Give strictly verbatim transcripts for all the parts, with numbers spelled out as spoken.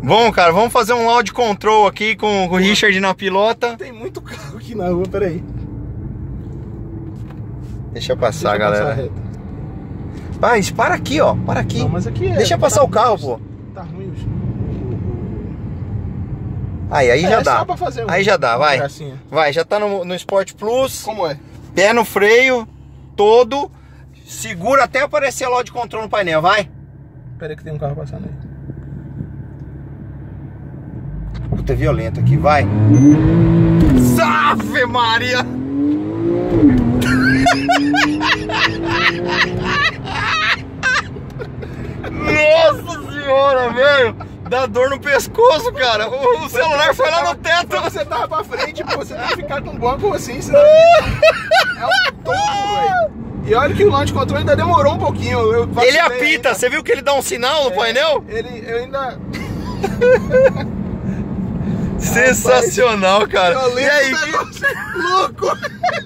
Bom, cara, vamos fazer um loud control aqui com, com o Richard na pilota. Tem muito carro aqui na rua, peraí. Deixa eu passar, Deixa eu galera. passar reto. Vai, para aqui, ó. Para aqui. Não, mas aqui é, Deixa passar tá o carro, ruim, pô. Tá ruim. Aí, aí é, já é dá. Só pra fazer um, aí já dá, vai. Gracinha. Vai, já tá no, no Sport Plus. Como é? Pé no freio, todo. Segura até aparecer a loud control no painel, vai. Peraí que tem um carro passando aí. Puta, violento aqui, vai. Ave Maria! Nossa senhora, velho! Dá dor no pescoço, cara. O, o celular foi lá no teto. Você tava pra frente, pô, você tem que ficar com um banco assim, senão é um tombo, velho. E olha que o launch control ainda demorou um pouquinho. Eu ele apita, ainda. Você viu que ele dá um sinal no é, painel? Ele, eu ainda... Sensacional, rapaz, cara. E aí, louco!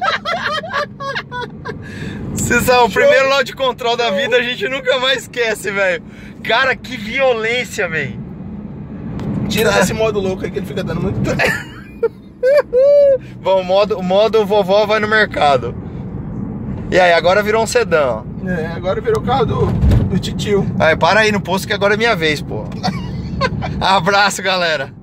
Você sabe, o primeiro loud control da vida a gente nunca mais esquece, velho. Cara, que violência, velho. Tira desse modo louco aí que ele fica dando muito tempo. Bom, o modo, o modo vovó vai no mercado. E aí, agora virou um sedã, ó. É, agora virou o carro do, do titio. Aí, para aí no posto que agora é minha vez, pô. Abraço, galera.